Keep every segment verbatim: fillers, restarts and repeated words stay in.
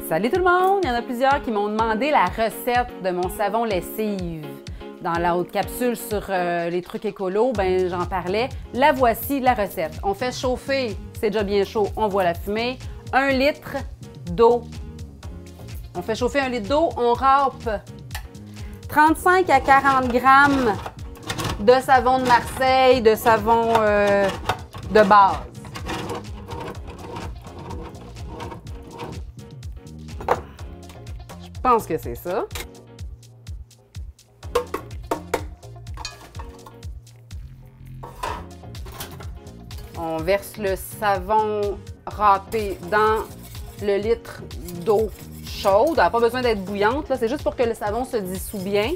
Salut tout le monde! Il y en a plusieurs qui m'ont demandé la recette de mon savon lessive. Dans la haute capsule sur euh, les trucs écolos, ben j'en parlais. La voici, la recette. On fait chauffer, c'est déjà bien chaud, on voit la fumée, un litre d'eau. On fait chauffer un litre d'eau, on râpe trente-cinq à quarante grammes de savon de Marseille, de savon euh, de base. Je pense que c'est ça. On verse le savon râpé dans le litre d'eau chaude. Elle n'a pas besoin d'être bouillante, c'est juste pour que le savon se dissout bien.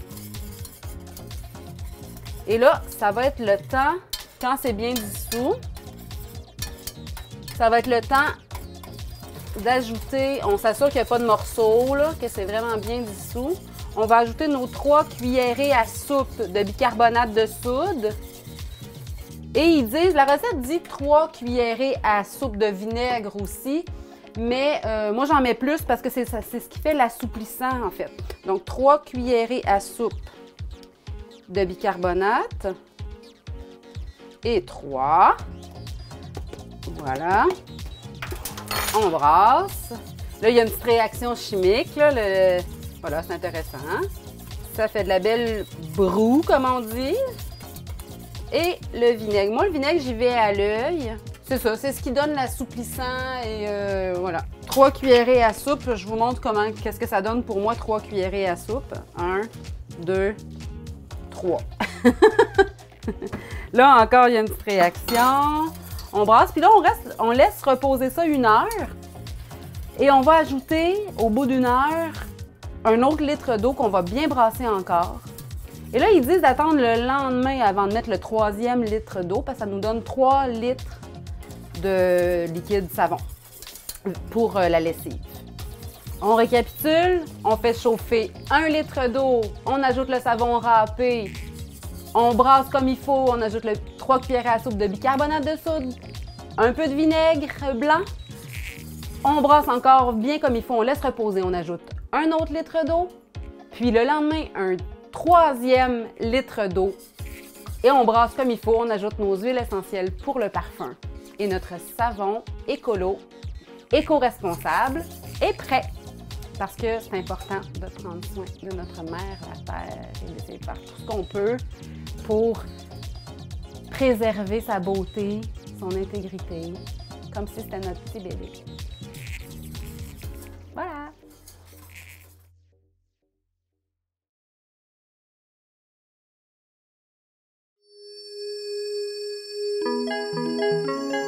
Et là, ça va être le temps, quand c'est bien dissous, ça va être le temps d'ajouter, on s'assure qu'il n'y a pas de morceaux, là, que c'est vraiment bien dissous. On va ajouter nos trois cuillerées à soupe de bicarbonate de soude. Et ils disent, la recette dit trois cuillerées à soupe de vinaigre aussi, mais euh, moi j'en mets plus parce que c'est ce qui fait l'assouplissant en fait. Donc trois cuillerées à soupe de bicarbonate et trois. Voilà. On brasse. Là, il y a une petite réaction chimique. Là, le... Voilà, c'est intéressant. Ça fait de la belle broue, comme on dit. Et le vinaigre. Moi, le vinaigre, j'y vais à l'œil. C'est ça, c'est ce qui donne l'assouplissant. Et euh, voilà. Trois cuillerées à soupe. Je vous montre comment, qu'est-ce que ça donne pour moi, trois cuillerées à soupe. Un, deux, trois. Là, encore, il y a une petite réaction. On brasse, puis là, on, reste, on laisse reposer ça une heure. Et on va ajouter, au bout d'une heure, un autre litre d'eau qu'on va bien brasser encore. Et là, ils disent d'attendre le lendemain avant de mettre le troisième litre d'eau, parce que ça nous donne trois litres de liquide savon pour la lessive. On récapitule, on fait chauffer un litre d'eau, on ajoute le savon râpé, on brasse comme il faut, on ajoute le trois cuillerées à soupe de bicarbonate de soude, un peu de vinaigre blanc. On brasse encore bien comme il faut, on laisse reposer, on ajoute un autre litre d'eau, puis le lendemain, un troisième litre d'eau. Et on brasse comme il faut, on ajoute nos huiles essentielles pour le parfum. Et notre savon écolo, éco-responsable est prêt. Parce que c'est important de prendre soin de notre mère, la terre, et d'essayer de faire tout ce qu'on peut pour préserver sa beauté, son intégrité, comme si c'était notre petit bébé. Voilà! Thank you.